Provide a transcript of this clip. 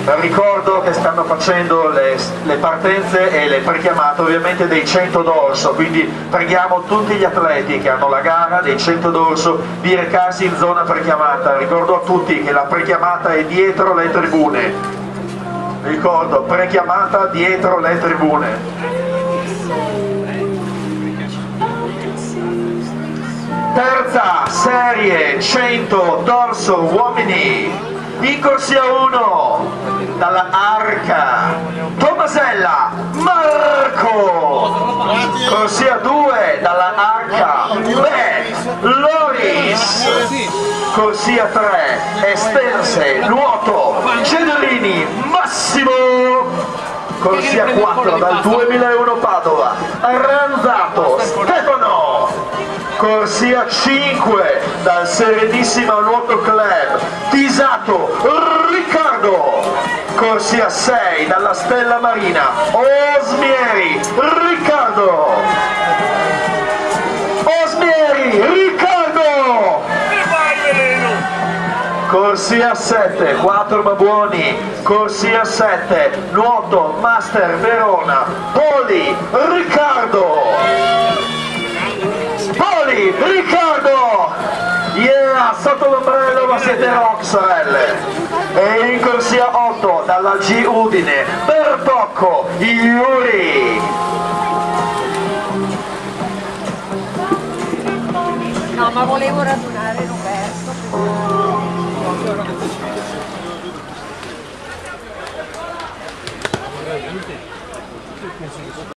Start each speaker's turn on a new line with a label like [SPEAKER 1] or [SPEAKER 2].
[SPEAKER 1] Ricordo che stanno facendo le partenze e le prechiamate ovviamente dei 100 d'orso, quindi preghiamo tutti gli atleti che hanno la gara dei 100 d'orso di recarsi in zona prechiamata. Ricordo a tutti che la prechiamata è dietro le tribune. Ricordo, prechiamata dietro le tribune. Terza serie 100 d'orso uomini. In corsia 1 dalla Arca Tomasella Marco, corsia 2 dalla Arca Loris, corsia 3 Estense Nuoto Cedolini Massimo, corsia 4 dal 2001 Padova Ranzato Stefano, corsia 5 dal Serenissima Nuoto Club Tisato Riccardo, corsia 6 dalla Stella Marina Osmieri Riccardo, corsia 7 4 Mabuoni, corsia 7 Nuoto Master Verona Poli Riccardo, yeah, sotto l'ombrello ma siete rock sorelle. E in corsia 8 dalla G Udine Bertocco Iuri.
[SPEAKER 2] No, ma volevo radunare Roberto.